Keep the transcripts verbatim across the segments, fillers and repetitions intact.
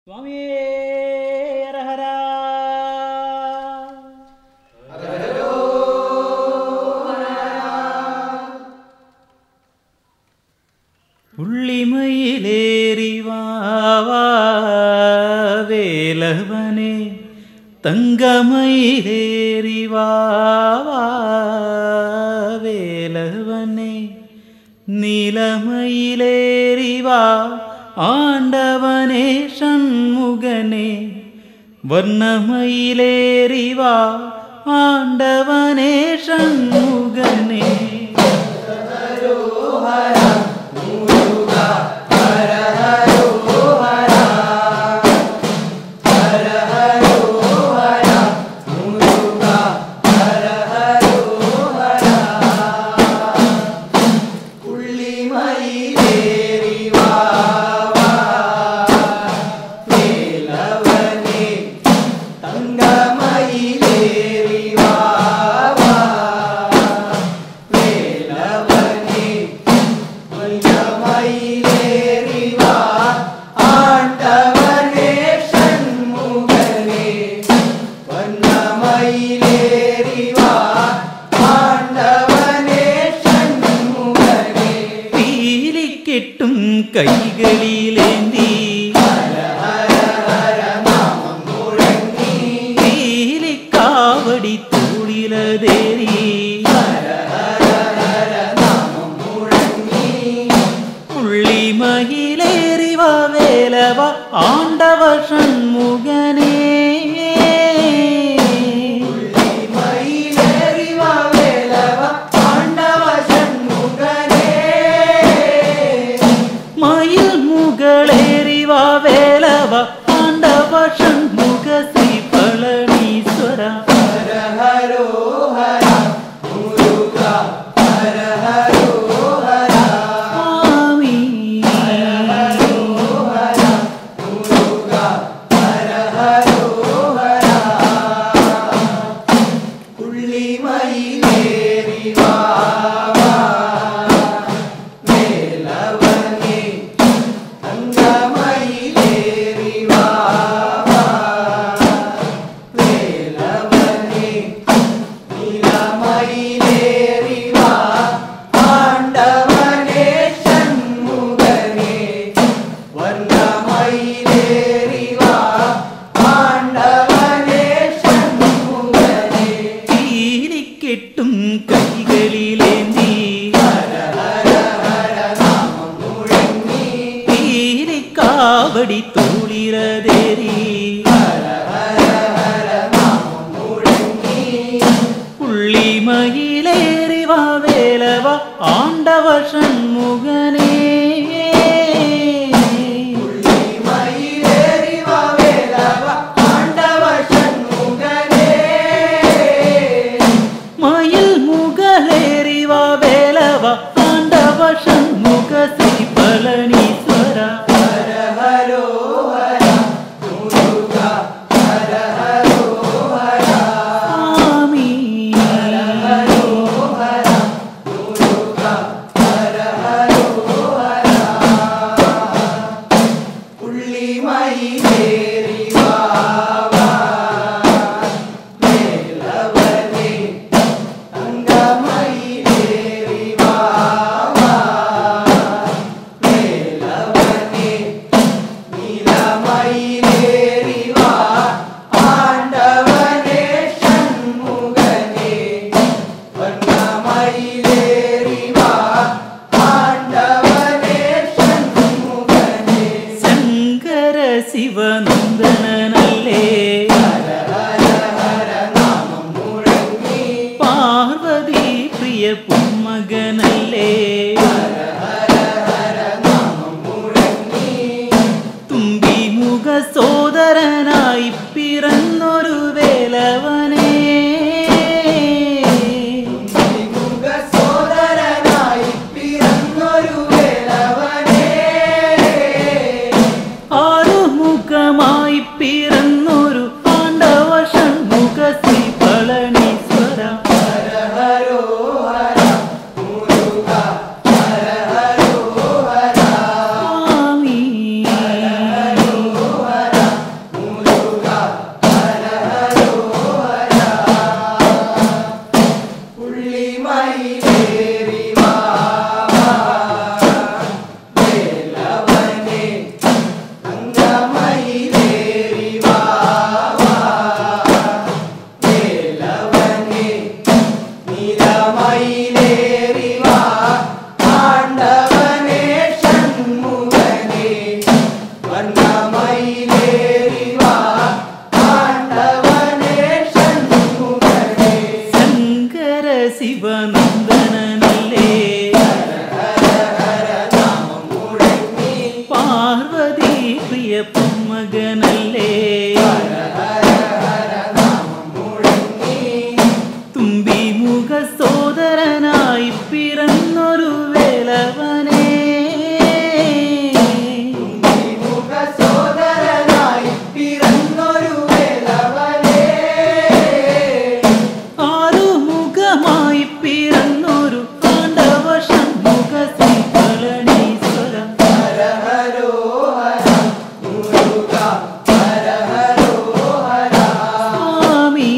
സ്വാമിയേ ഹര പുള്ളിമയിലേറി വാവാ വേലവനെ തങ്കമയിലേറി വാവാ വേലവനെ നീലമയിലേറി വാ ആണ്ടവനെ ഷൺമുഖനെ വർണ്ണമയിലേറി വാ ആണ്ടവനെ ഷൺമുഖനെ കൈകളിലേന്തി കാവടി തോളിലതേറി പുള്ളിമയിലേറി വാ വേലവ ആണ്ടവ ഷൺമുഖനേ വേലവ ആണ്ടവ ഷൺമുഖ ശ്രീ പളനീശ്വര ഹര ഹരോ ഹര മുരുക ഹര ഹരോ ഹര സ്വാമി ഹര ഹരോ ഹര മുരുക ഹര ഹരോ ഹര പുള്ളിമയിലേറി വാ കൈകളിലേന്തി കാവടി തോളിലതേറി പുള്ളിമയിലേറി വാ വേലവ ആണ്ടവ ഷൺമുഖനേ ആണ്ടവ ഷൺമുഖ ശ്രീ പളനീശ്വര ഹര ഹരോ ഹര മുരുക ഹര ഹരോ ഹര സ്വാമി ഹര ഹരോ ഹര മുരുക ഹര ഹരോ ഹര പുള്ളിമയിലേറി വാ ശിവനന്ദനല്ലേ പാർവതി പ്രിയ പൊന്മകനല്ലേ തുമ്പി മുഖ സോദരനായി പിറന്നൊരു വേലവനേ മായി പിറന്നൊരു ആണ്ടവ ഷൺമുഖ ശ്രീ പളനീശ്വര ഹര ഹരോ ഹര മുരുക ഹര ഹരോ ഹര സ്വാമി ഹര ഹരോ ഹര പ്രിയ പൊന്മകനല്ലേ തുമ്പി മുഖ സോദരനായി പിറന്നൊരു വേലവനെ ആറുമുഖമായി പിറന്നൊരു പാണ്ഡവ ഷൺമുഖ ശ്രീപളനീശ്വര സ്വാമി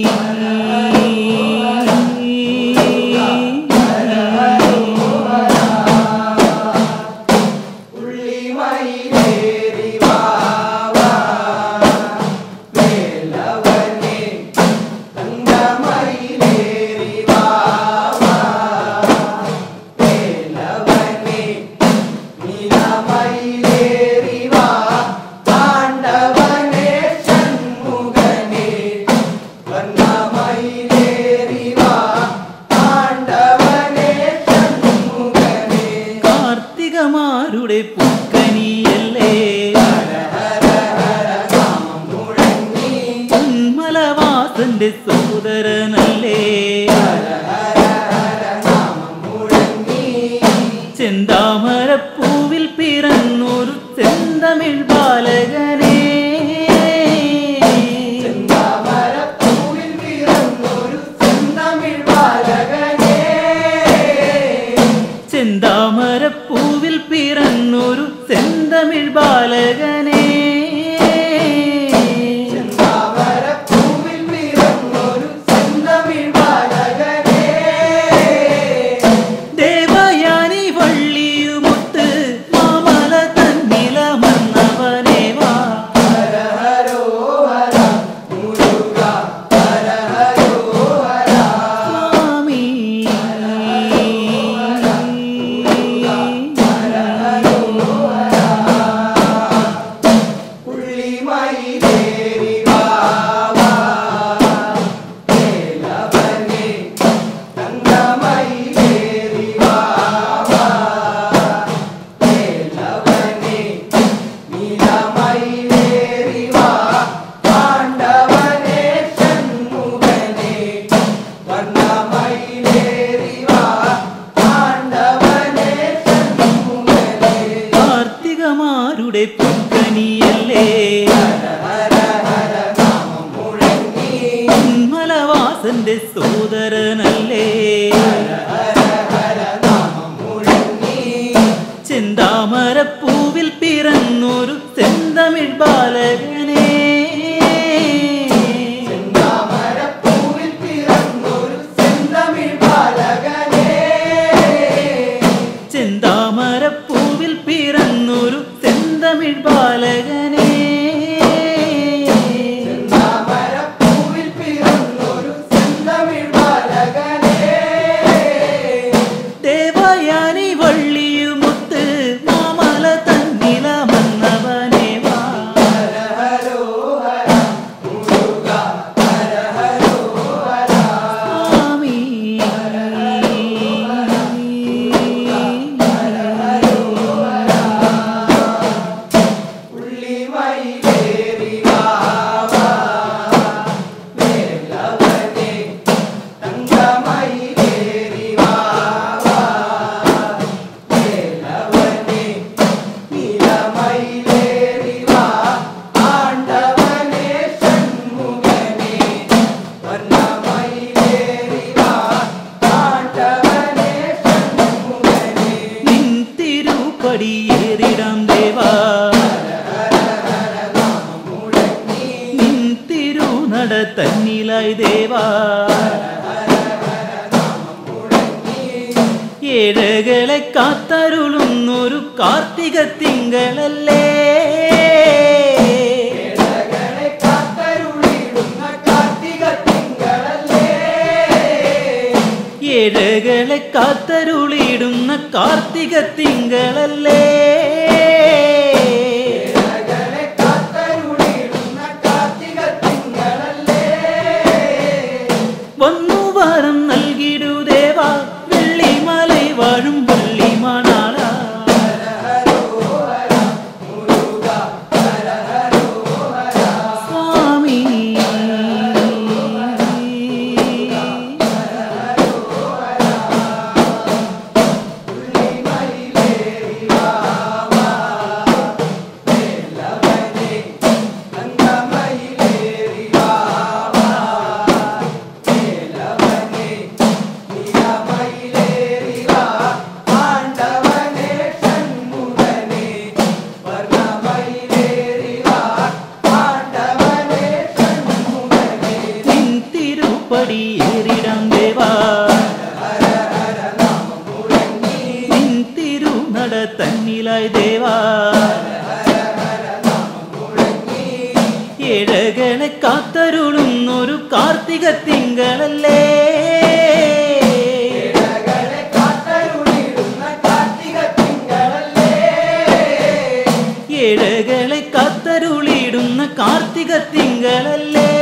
കാർത്തികമാരുടെ പൂക്കനിയല്ലേ പൊന്മലവാസന്റെ സോദരനല്ലേ ചെന്താമരപ്പൂവിൽ പിറന്നൊരു ചെന്തമിഴ് ബാലകനെ ചെന്താമരപ്പൂവിൽ പിറന്നൊരു ചെന്തമിഴ് ബാലകനെ ദേവയാനി വള്ളിയുമൊത്ത് മാമല തന്നിലമന്നവനെ വാ സ്വാമി കാർത്തികമാരുടെ പൊൻകനിയല്ലേ പൊന്മലവാസന്റെ സോദരനല്ലേ ചെന്താമരപ്പൂവിൽ പിറന്നൊരു ചെന്തമിഴ് ബാലകനെ ചെന്താമരപ്പൂവിൽ പിറന്നൊരു ചെന്തമിഴ് ബാലകനെ ദേവയാനി വള്ളിയുമൊത്ത് മാമല തന്നിലമന്നവനെ വാ സ്വാമി നിൻ തിരുപ്പടിയേറിടാം ദേവാ നിൻ തിരുനട തന്നിലായി ദേവാ ഏഴകളെ കാത്തരുളുന്നൊരു കാർത്തിക തിങ്കളല്ലേ ഏഴകളെ കാത്തരുളിടുന്ന കാർത്തിക തിങ്കളല്ലേ വന്നു വരം നൽകിടു ദേവാ വെള്ളിമലൈ വാഴും പള്ളിമാണാള പടിയേറിടാം ദേവാ നിൻ തിരുനട തന്നിലായി ദേവാ ഏഴകളെ കാത്തരുളുന്നൊരു കാർത്തിക തിങ്കളല്ലേ ഏഴകളെ കാത്തരുളിടുന്ന കാർത്തിക തിങ്കളല്ലേ